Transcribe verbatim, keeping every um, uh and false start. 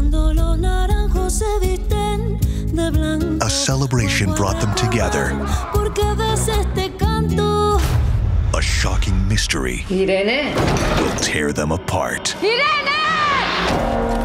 A celebration brought them together. A shocking mystery Irene! will tear them apart. Irene!